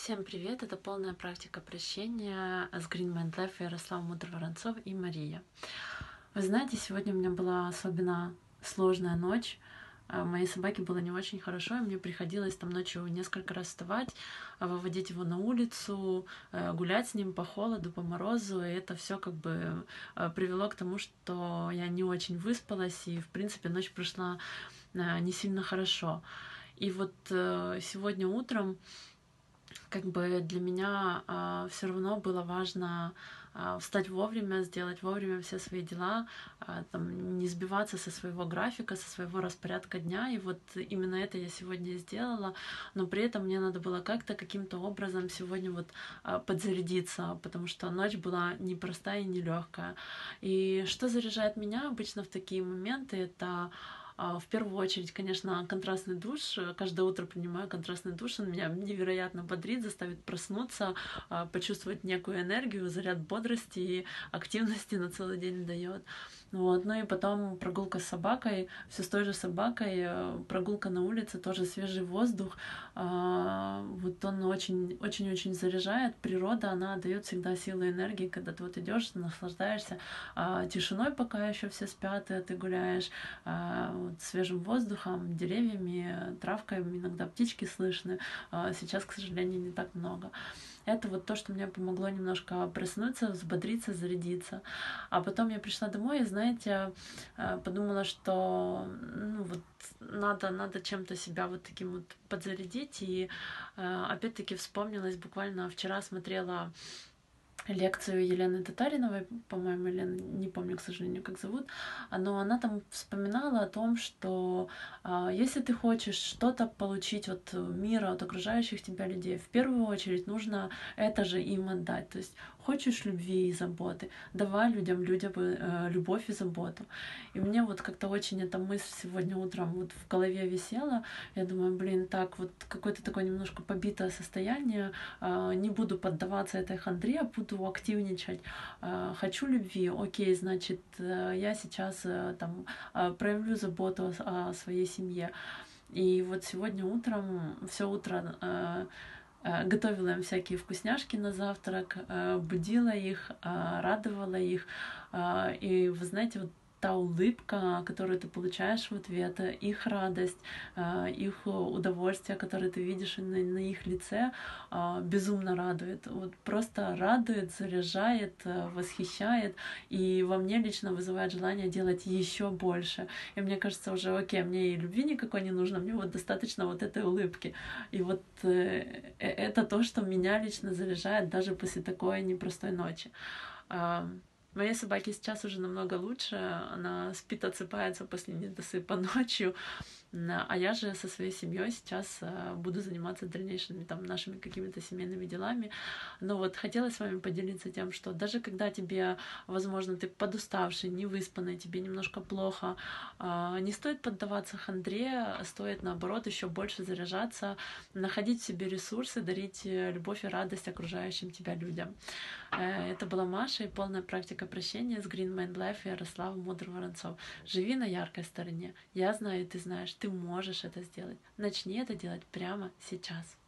Всем привет! Это полная практика прощения с Green Mind Life, Ярослав Мудр-Воронцов и Мария. Вы знаете, сегодня у меня была особенно сложная ночь. Моей собаке было не очень хорошо, и мне приходилось там ночью несколько раз вставать, выводить его на улицу, гулять с ним по холоду, по морозу, и это все как бы привело к тому, что я не очень выспалась, и в принципе ночь прошла не сильно хорошо. И вот сегодня утром как бы для меня все равно было важно встать вовремя, сделать вовремя все свои дела, там, не сбиваться со своего графика, со своего распорядка дня. И вот именно это я сегодня сделала, но при этом мне надо было как-то, каким-то образом сегодня вот подзарядиться, потому что ночь была непростая и нелегкая. И что заряжает меня обычно в такие моменты, это в первую очередь, конечно, контрастный душ. Каждое утро принимаю контрастный душ. Он меня невероятно бодрит, заставит проснуться, почувствовать некую энергию, заряд бодрости и активности на целый день дает. Вот. Ну и потом прогулка с собакой, все с той же собакой, прогулка на улице, тоже свежий воздух. Вот он очень-очень заряжает. Природа, она дает всегда силы и энергии, когда ты вот идешь, наслаждаешься тишиной, пока еще все спят, и ты гуляешь, вот, свежим воздухом, деревьями, травкой, иногда птички слышны. Сейчас, к сожалению, не так много. Это вот то, что мне помогло немножко проснуться, взбодриться, зарядиться. А потом я пришла домой и, знаете, подумала, что ну, вот надо чем-то себя вот таким вот подзарядить. И опять-таки вспомнилась, буквально вчера смотрела лекцию Елены Татариновой, по-моему, Елена, не помню, к сожалению, как зовут, но она там вспоминала о том, что если ты хочешь что-то получить от мира, от окружающих тебя людей, в первую очередь нужно это же им отдать. То есть хочешь любви и заботы, давай людям любовь и заботу. И мне вот как-то очень эта мысль сегодня утром вот в голове висела. Я думаю, блин, так вот какое-то такое немножко побитое состояние, не буду поддаваться этой хандре, буду активничать. Хочу любви, окей, значит, я сейчас там проявлю заботу о своей семье. И вот сегодня утром, все утро готовила им всякие вкусняшки на завтрак, будила их, радовала их. И вы знаете, вот та улыбка, которую ты получаешь в ответ, их радость, их удовольствие, которое ты видишь на их лице, безумно радует. Вот просто радует, заряжает, восхищает, и во мне лично вызывает желание делать еще больше. И мне кажется, уже окей, мне и любви никакой не нужно, мне вот достаточно вот этой улыбки. И вот это то, что меня лично заряжает даже после такой непростой ночи. Моей собаке сейчас уже намного лучше, она спит, отсыпается после недосыпа ночью, а я же со своей семьей сейчас буду заниматься дальнейшими там нашими какими-то семейными делами. Но вот хотела с вами поделиться тем, что даже когда тебе, возможно, ты подуставший, невыспанный, тебе немножко плохо, не стоит поддаваться хандре, стоит наоборот еще больше заряжаться, находить в себе ресурсы, дарить любовь и радость окружающим тебя людям. Это была Маша и полная практика прощения с Green Mind Life и Ярослав Мудр-Воронцов. Живи на яркой стороне. Я знаю, ты знаешь, ты можешь это сделать. Начни это делать прямо сейчас.